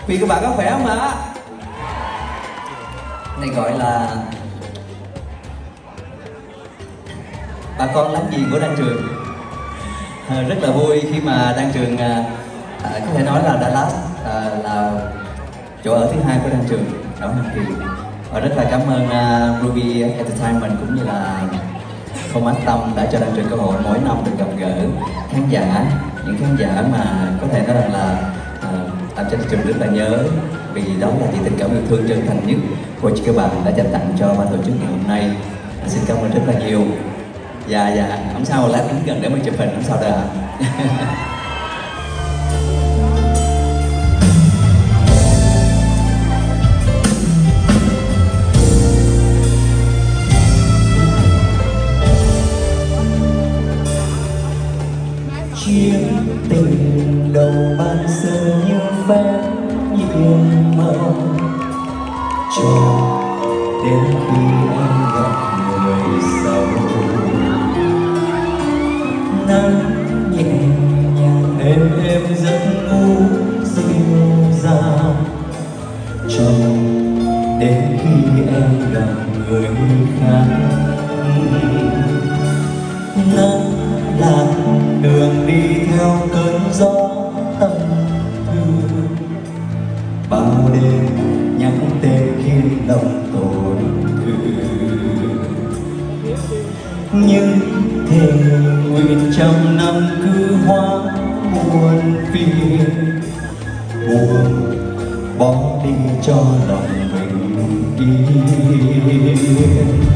Vì các bạn có khỏe không ạ? Này gọi là bà con láng giềng của Đan Trường. Rất là vui khi mà Đan Trường có thể nói là Dallas là chỗ ở thứ hai của Đan Trường ở Hoa Kỳ. Và rất là cảm ơn Ruby Entertainment cũng như là Thomas Tâm đã cho Đan Trường cơ hội mỗi năm được gặp gỡ khán giả, những khán giả mà có thể nói rằng là làm cho Đan Trường rất là nhớ, vì đó là những tình cảm yêu thương chân thành nhất của các bạn đã dành tặng cho ban tổ chức ngày hôm nay. Xin cảm ơn rất là nhiều. Dạ, không sao, một lát đứng gần để mình chụp hình, không sao đâu ạ. Chuyện tình đầu ban sơ như phép nhiệm màu, cho đến khi em gặp người sau. Nắng nhẹ nhàng êm giấc ngủ dịu dàng, cho đến khi em gặp người khác. Nắng là đường đi theo cơn gió tâm tư, bao đêm nhắc tên khiến lòng tổn thương. Nhưng thề nguyện trăm năm cứ hóa buồn phiền, buồn bỏ đi cho lòng mình yên.